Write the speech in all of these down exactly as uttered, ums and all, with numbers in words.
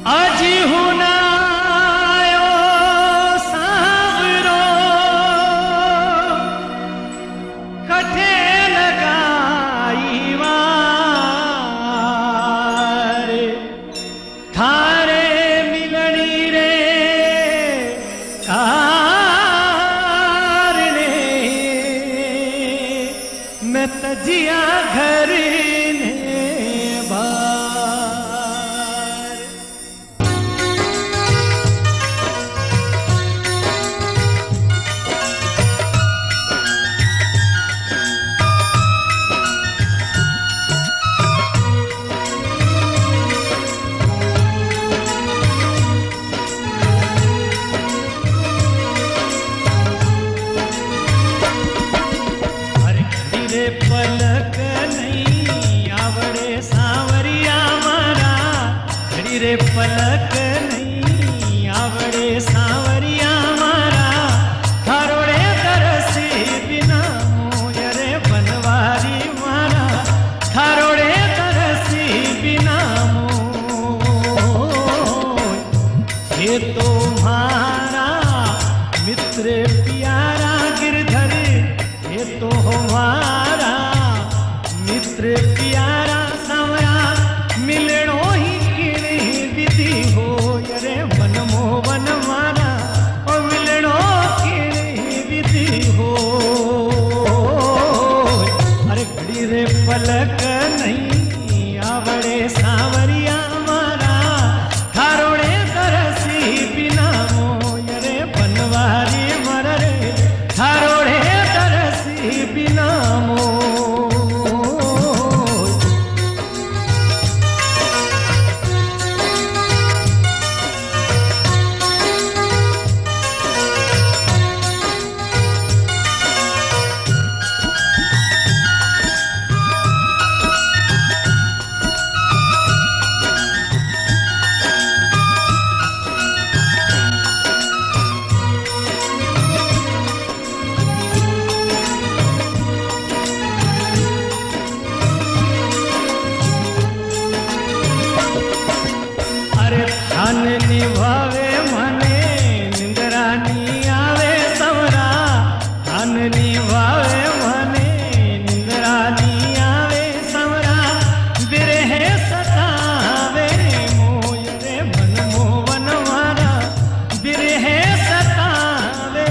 आज हुनायो सांवरो कठे लगाई वार थारे मिलनी रे कारणे मैं तजिया घर ने बार। पलक नहीं आवड़े सांवरिया मारा, घड़ी रे पलक नहीं आवड़े सांवरिया मारा, थारोड़े तरसी बिना मोयरे बनवारी मारा, थारोड़े तरसी बिना मोय ये तो हमारा मित्र प्यारा गिरधर, ये तो हमारा मित्र प्यारा सांवरा, मिलणो ही किणी विधि हो रे मन मोहन मारा, और मिलणो किणी विधि हो। अरे घड़ी रे पलक नहीं आवड़े सांवरिया मारा, थारोड़े तरसी बिना मोयरे बनवारी मर रे, थारोड़े तरसी बिना मो। धन निभावे मने निंदरा नी आवे समरा, धन निभावे मने निंदरा नी आवे समरा, बिरहे सतावे मोय रे मन मोहन मारा, बिरहे सतावे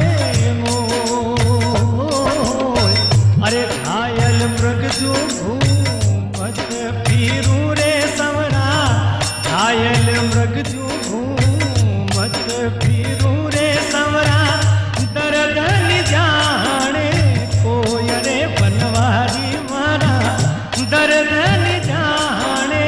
मोय। अरे घायल मृग जो घूमत फिरू रे समरा, घायल मृग जो घूमत फिरू रे समरा, दर्द न जाने कोय रे बनवारी मारा, दर्द न जाने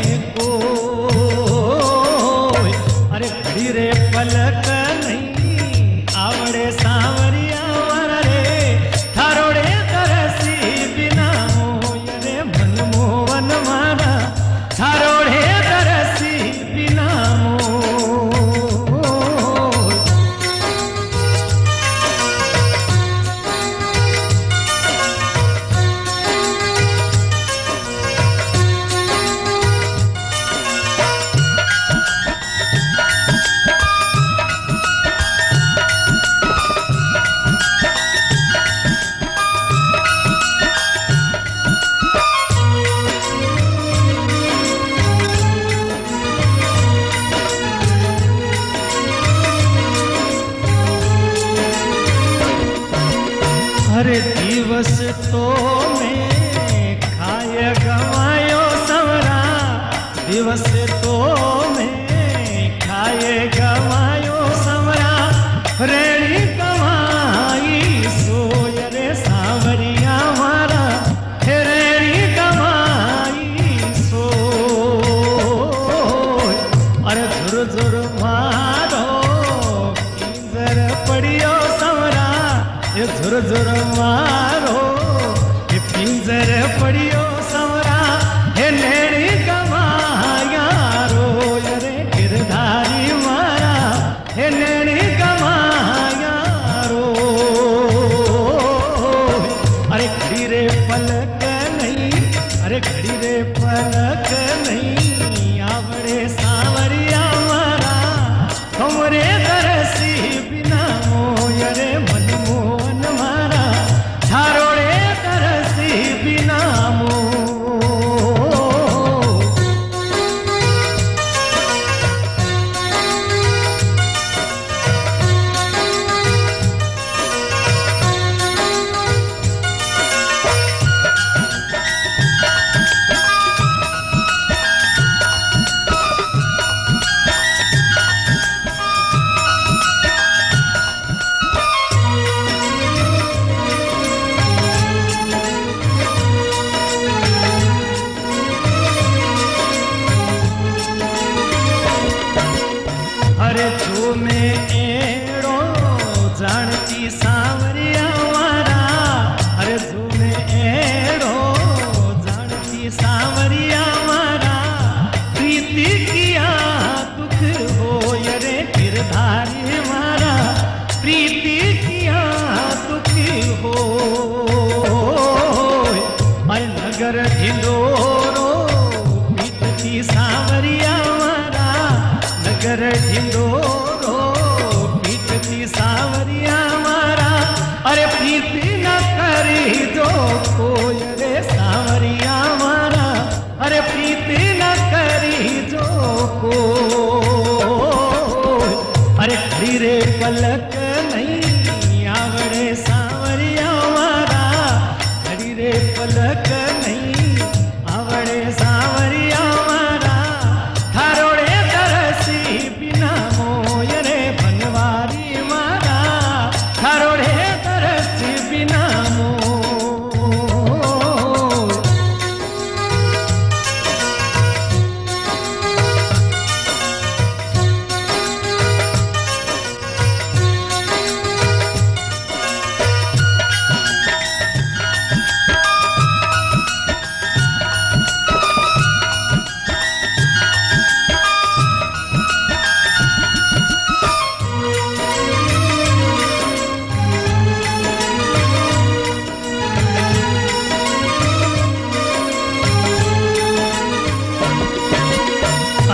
कोय। अरे घड़ी रे पलक नहीं आवड़े सांवरिया मारा रे, थारोड़े तरसी बिना मोय रे मन मोहन मारा, थारोड़े तरसी बिना मोय। हर दिवस तो मैं खाय गवायो समरा, दिवस तो मैं खाय गवायो समरा, रेणी कमाई सोय रे सांवरिया मारा, रेणी कमाई सोय। अरे झुर झुर मारो किंजर पड़ियो समरा, ये झुर झुर मारो ये पिंजर पड़ियो समरा, हे नेड़ी कमाया रो रे गिरधारी मारा, हे नेड़ी कमाया रो। अरे घड़ी रे पलक नहीं, अरे घड़ी रे पलक नहीं आवड़े सांवरिया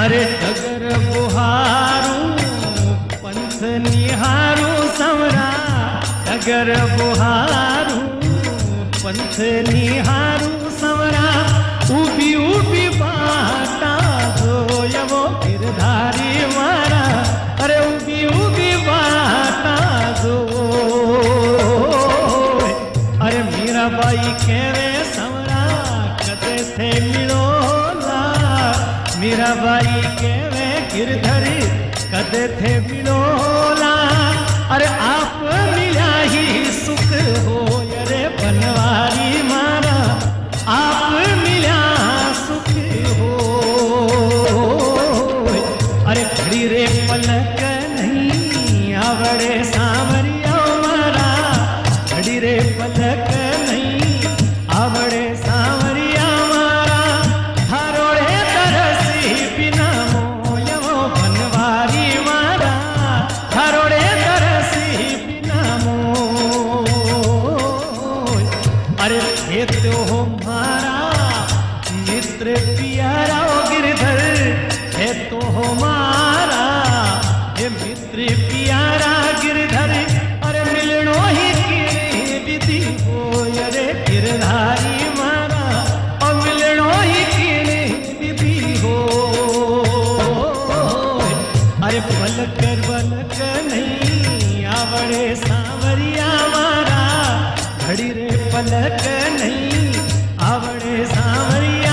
अरे डगर बुहारू पंथ निहारू समरा डगर बुहारू पंथ निहारू समरा उभी उभी बाटा जोयवो गिरधारी मारा अरे उभी उभी बाटा जो अरे मीराबाई केवे समरा कदे थे मिलोला मीराबाई केवे गिरधरी कदे थे मिलोला अरे आप मिला ही सुख हो अरे बनवारी मारा आप मिला सुख हो अरे घड़ी रे पलक नहीं आवड़े सांवरिया मारा घड़ी रे पलक नहीं आवड़े सांवरिया मारा हरोड़े तरसी बिना मोयो बनवारी मारा हरोड़े तरसी बिना मोय अरे हे तो हो मारा मित्र प्यारा गिरधर है तो हो मारा हे मित्र प्यारा गिरधर अरे मिलनो ही की विधि हो अरे गिरधारी मारा और मिलनो ही की विधि हो अरे पलकर बलक नहीं आवड़े सांवरिया मारा घड़ी रे पलक नहीं आवड़े सांवरिया